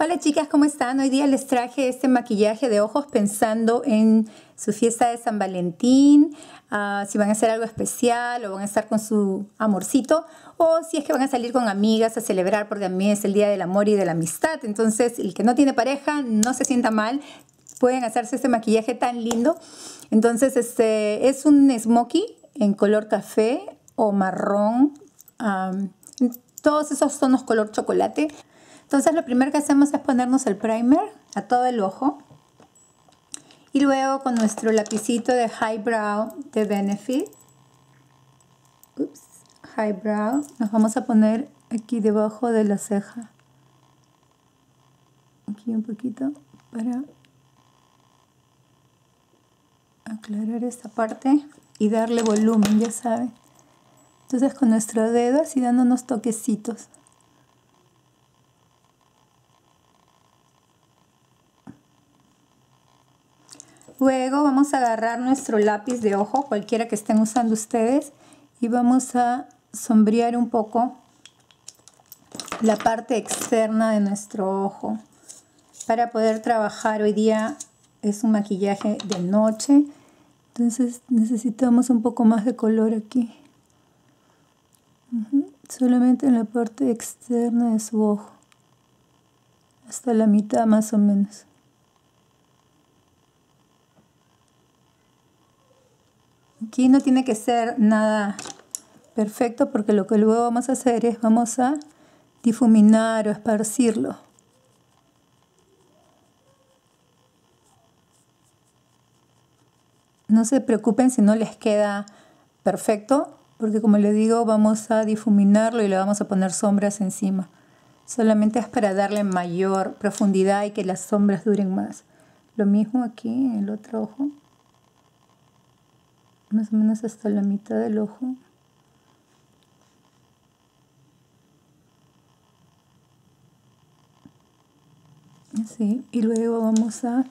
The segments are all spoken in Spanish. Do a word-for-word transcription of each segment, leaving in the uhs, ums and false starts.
Hola chicas, ¿cómo están? Hoy día les traje este maquillaje de ojos pensando en su fiesta de San Valentín, uh, si van a hacer algo especial o van a estar con su amorcito, o si es que van a salir con amigas a celebrar, porque también es el Día del Amor y de la Amistad. Entonces, el que no tiene pareja, no se sienta mal, pueden hacerse este maquillaje tan lindo. Entonces, este es un smokey en color café o marrón, um, todos esos tonos color chocolate. Entonces lo primero que hacemos es ponernos el primer a todo el ojo y luego con nuestro lapicito de Highbrow de Benefit, Ups, Highbrow, nos vamos a poner aquí debajo de la ceja, aquí un poquito para aclarar esta parte y darle volumen, ya saben. Entonces con nuestro dedo así dando unos toquecitos. Luego vamos a agarrar nuestro lápiz de ojo, cualquiera que estén usando ustedes, y vamos a sombrear un poco la parte externa de nuestro ojo para poder trabajar. Hoy día es un maquillaje de noche, entonces necesitamos un poco más de color aquí. Uh-huh. Solamente en la parte externa de su ojo, hasta la mitad más o menos. Aquí no tiene que ser nada perfecto porque lo que luego vamos a hacer es vamos a difuminar o esparcirlo. No se preocupen si no les queda perfecto, porque como les digo vamos a difuminarlo y le vamos a poner sombras encima. Solamente es para darle mayor profundidad y que las sombras duren más. Lo mismo aquí en el otro ojo. Más o menos hasta la mitad del ojo. Así, y luego vamos a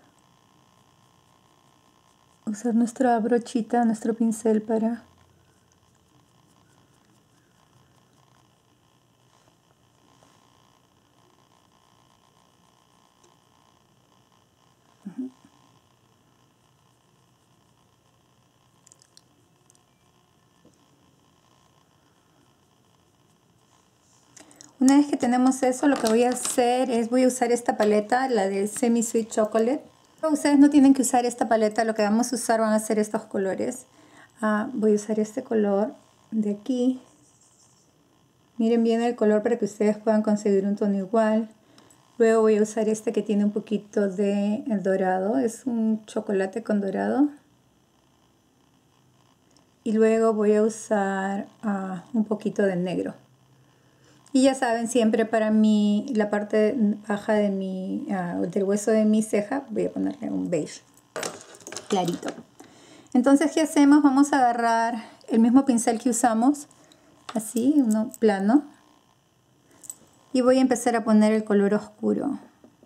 usar nuestra brochita, nuestro pincel para uh-huh. Una vez que tenemos eso, lo que voy a hacer es, voy a usar esta paleta, la de Semi Sweet Chocolate. Ustedes no tienen que usar esta paleta, lo que vamos a usar van a ser estos colores. Uh, voy a usar este color de aquí. Miren bien el color para que ustedes puedan conseguir un tono igual. Luego voy a usar este que tiene un poquito de dorado, es un chocolate con dorado. Y luego voy a usar uh, un poquito de negro. Y ya saben, siempre para mí, la parte baja de mi, uh, del hueso de mi ceja, voy a ponerle un beige clarito. Entonces, ¿qué hacemos? Vamos a agarrar el mismo pincel que usamos, así, uno plano. Y voy a empezar a poner el color oscuro.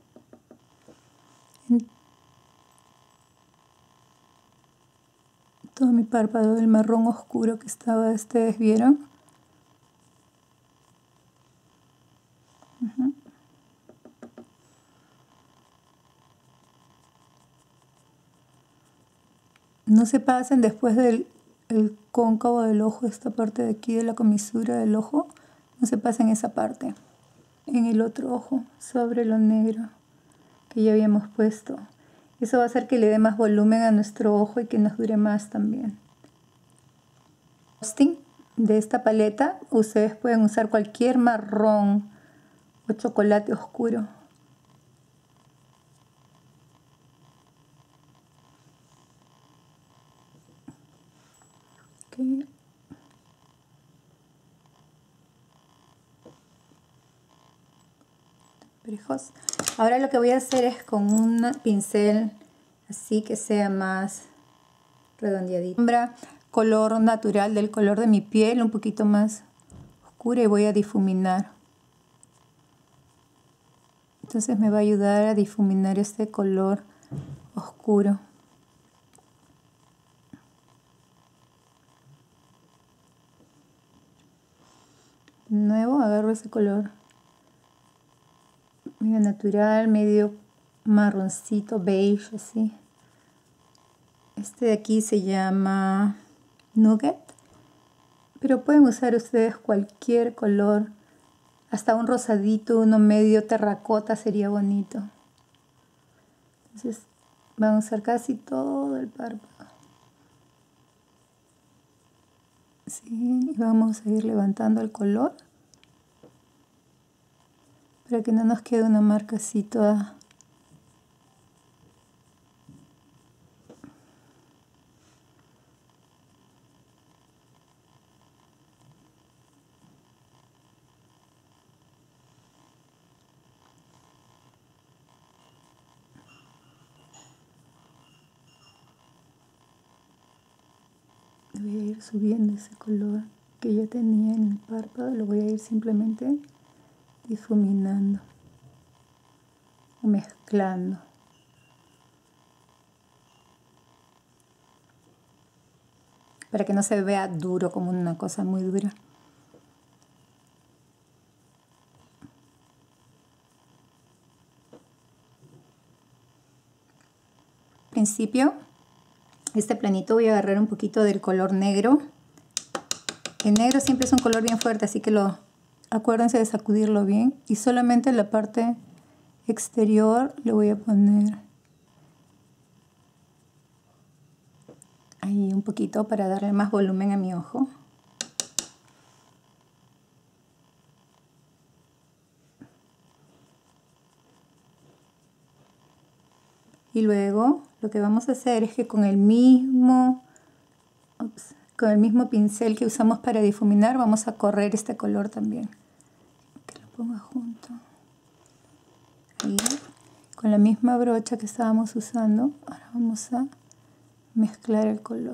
Todo mi párpado del marrón oscuro que estaba, ustedes vieron. Uh-huh. No se pasen después del el cóncavo del ojo, esta parte de aquí de la comisura del ojo, no se pasen esa parte. En el otro ojo, sobre lo negro que ya habíamos puesto. Eso va a hacer que le dé más volumen a nuestro ojo y que nos dure más también. De esta paleta, ustedes pueden usar cualquier marrón o chocolate oscuro. Okay. Ahora lo que voy a hacer es con un pincel así que sea más redondeadito. Sombra, color natural del color de mi piel, un poquito más oscura y voy a difuminar. Entonces me va a ayudar a difuminar este color oscuro. De nuevo agarro ese color medio natural, medio marroncito, beige, así. Este de aquí se llama Nugget, pero pueden usar ustedes cualquier color, hasta un rosadito, uno medio terracota sería bonito. Entonces van a usar casi todo el párpado. Sí, y vamos a ir levantando el color para que no nos quede una marca así toda. Voy a ir subiendo ese color que yo tenía en el párpado, lo voy a ir simplemente difuminando o mezclando. Para que no se vea duro, como una cosa muy dura. Al principio, este planito voy a agarrar un poquito del color negro. El negro siempre es un color bien fuerte, así que lo, acuérdense de sacudirlo bien. Y solamente en la parte exterior le voy a poner ahí un poquito para darle más volumen a mi ojo. Y luego lo que vamos a hacer es que con el mismo, ups, con el mismo pincel que usamos para difuminar vamos a correr este color también. Que lo ponga junto. Ahí. Con la misma brocha que estábamos usando, ahora vamos a mezclar el color.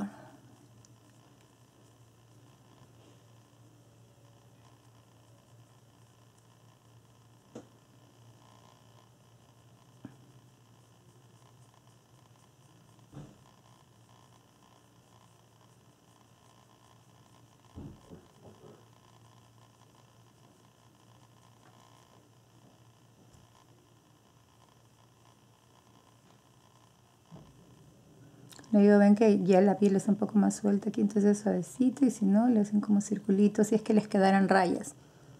Luego ven que ya la piel está un poco más suelta aquí, entonces suavecito, y si no, le hacen como circulitos, si es que les quedaran rayas.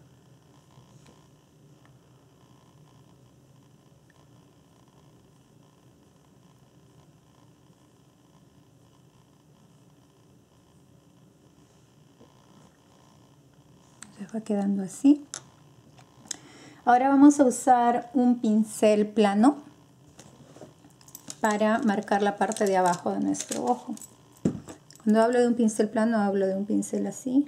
Les va quedando así. Ahora vamos a usar un pincel plano para marcar la parte de abajo de nuestro ojo. Cuando hablo de un pincel plano, hablo de un pincel así,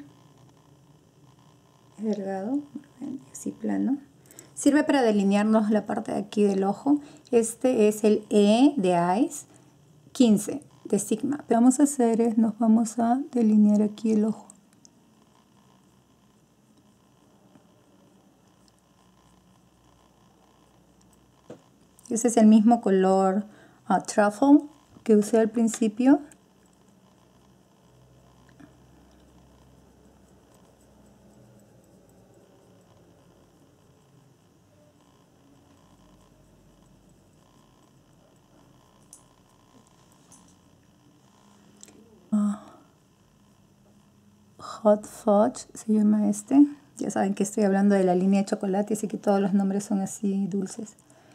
delgado, así plano. Sirve para delinearnos la parte de aquí del ojo. Este es el E de Eyes quince de Sigma. Lo que vamos a hacer es, nos vamos a delinear aquí el ojo. Ese es el mismo color uh, Truffle que usé al principio. Uh, Hot Fudge se llama este. Ya saben que estoy hablando de la línea de chocolate, así que todos los nombres son así dulces.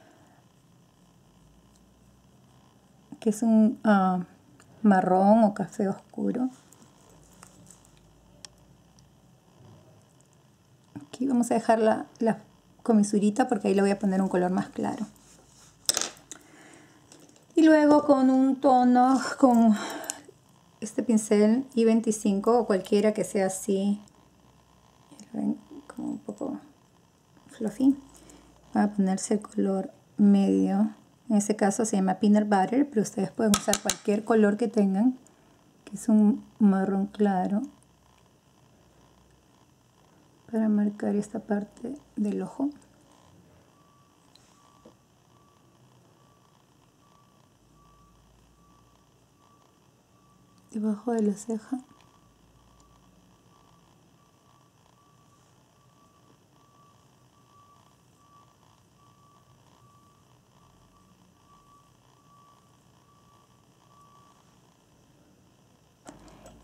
Que es un uh, marrón o café oscuro. Aquí vamos a dejar la, la comisurita porque ahí le voy a poner un color más claro. Y luego con un tono, con este pincel I veinticinco o cualquiera que sea así, ven, como un poco fluffy, va a ponerse el color medio. En este caso se llama Peanut Butter, pero ustedes pueden usar cualquier color que tengan, que es un marrón claro, para marcar esta parte del ojo. Debajo de la ceja.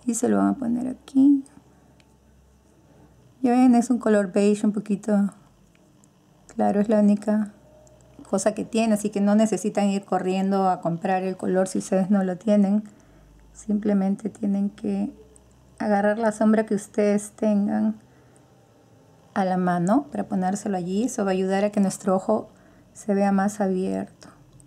y se lo van a poner aquí. Ya ven, es un color beige un poquito claro, es la única cosa que tiene, así que no necesitan ir corriendo a comprar el color si ustedes no lo tienen. Simplemente tienen que agarrar la sombra que ustedes tengan a la mano para ponérselo allí. Eso va a ayudar a que nuestro ojo se vea más abierto.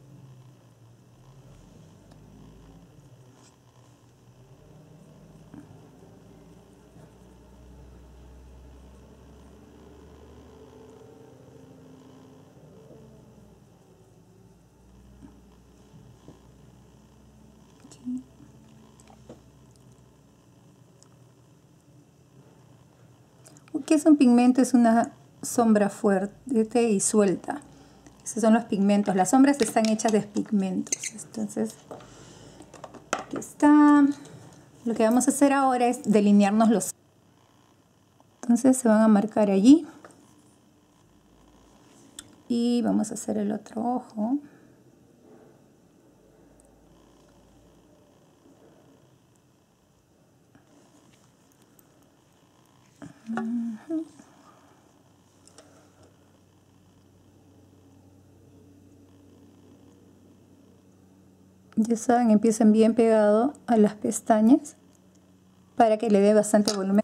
¿Qué es un pigmento? Es una sombra fuerte y suelta. Esos son los pigmentos. Las sombras están hechas de pigmentos. Entonces, aquí está. Lo que vamos a hacer ahora es delinearnos los. Entonces se van a marcar allí. Y vamos a hacer el otro ojo. Uh-huh. Ya saben, empiecen bien pegado a las pestañas para que le dé bastante volumen.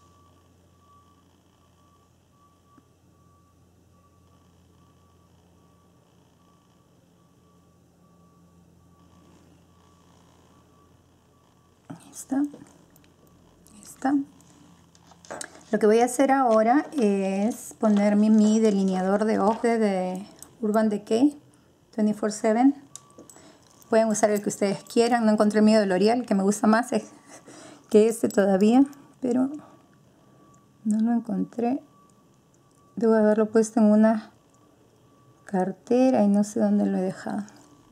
Ahí está. Ahí está. Lo que voy a hacer ahora es ponerme mi delineador de ojos de Urban Decay veinticuatro siete. Pueden usar el que ustedes quieran. No encontré el mío de L'Oreal, que me gusta más que este todavía, pero no lo encontré. Debo haberlo puesto en una cartera y no sé dónde lo he dejado.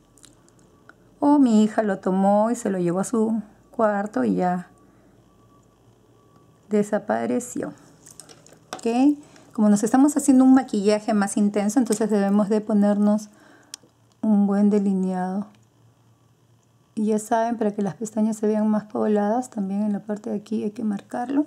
O mi hija lo tomó y se lo llevó a su cuarto y ya desapareció. ¿Ok? Como nos estamos haciendo un maquillaje más intenso, entonces debemos de ponernos un buen delineado. Y ya saben, para que las pestañas se vean más pobladas, también en la parte de aquí hay que marcarlo.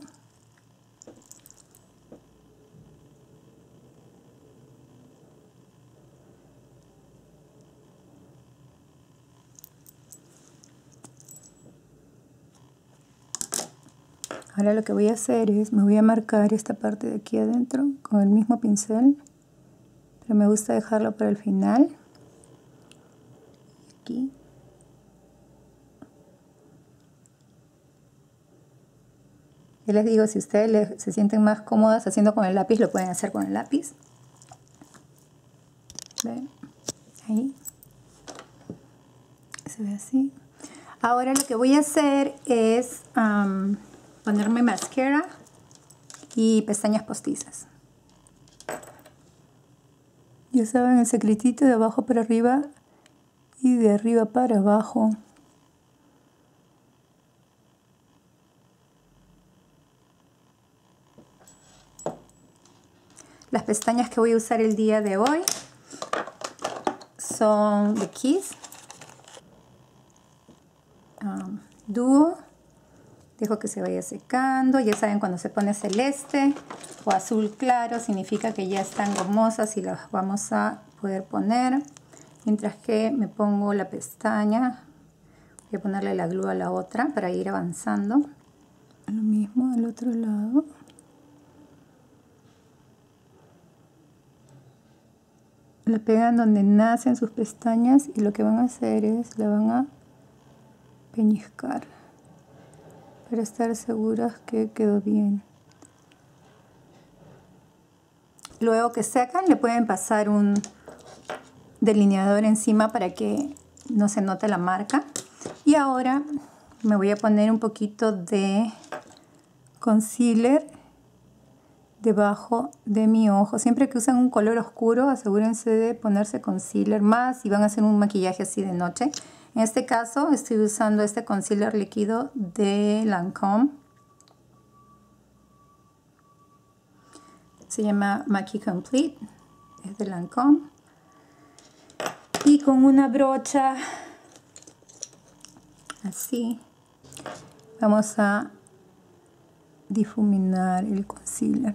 Ahora lo que voy a hacer es, me voy a marcar esta parte de aquí adentro con el mismo pincel, pero me gusta dejarlo para el final. Aquí. Ya les digo, si ustedes les, se sienten más cómodas haciendo con el lápiz, lo pueden hacer con el lápiz. ¿Ven? Ahí. Se ve así. Ahora lo que voy a hacer es um, ponerme mascara y pestañas postizas. Ya saben, el secretito de abajo para arriba y de arriba para abajo. Las pestañas que voy a usar el día de hoy son de Kiss um, Duo. Dejo que se vaya secando. Ya saben, cuando se pone celeste o azul claro significa que ya están gomosas y las vamos a poder poner. Mientras que me pongo la pestaña, voy a ponerle la glue a la otra para ir avanzando. Lo mismo al otro lado. La pegan donde nacen sus pestañas y lo que van a hacer es la van a peñiscar para estar seguras que quedó bien. Luego que secan, le pueden pasar un delineador encima para que no se note la marca. Y ahora me voy a poner un poquito de concealer debajo de mi ojo. Siempre que usan un color oscuro, asegúrense de ponerse concealer más si van a hacer un maquillaje así de noche. En este caso estoy usando este concealer líquido de Lancome. Se llama Maki Complete. Es de Lancome. Y con una brocha así vamos a difuminar el concealer.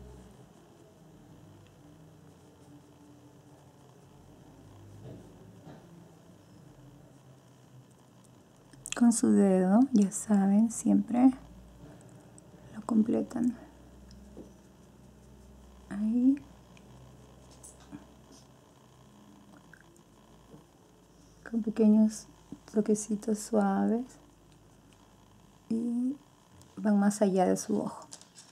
Con su dedo, ya saben, siempre lo completan. Ahí. Con pequeños toquecitos suaves y van más allá de su ojo.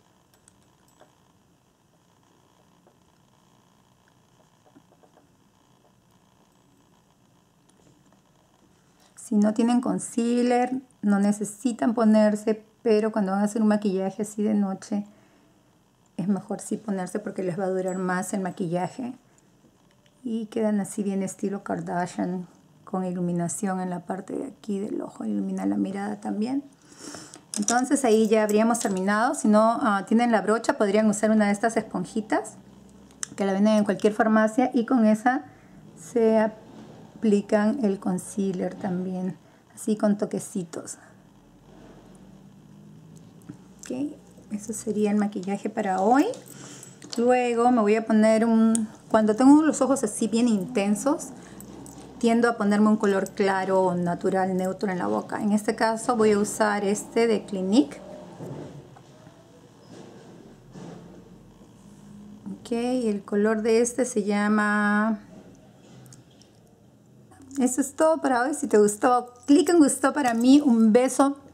Si no tienen concealer, no necesitan ponerse, pero cuando van a hacer un maquillaje así de noche, es mejor sí ponerse porque les va a durar más el maquillaje. Y quedan así bien estilo Kardashian, con iluminación en la parte de aquí del ojo, ilumina la mirada también. Entonces ahí ya habríamos terminado. Si no uh, tienen la brocha, podrían usar una de estas esponjitas que la venden en cualquier farmacia y con esa se aplican el concealer también, así con toquecitos. Ok, eso sería el maquillaje para hoy. Luego me voy a poner un... Cuando tengo los ojos así bien intensos, tiendo a ponerme un color claro, natural, neutro en la boca. En este caso voy a usar este de Clinique. Ok, el color de este se llama... Eso es todo para hoy. Si te gustó, clic en gustó para mí. Un beso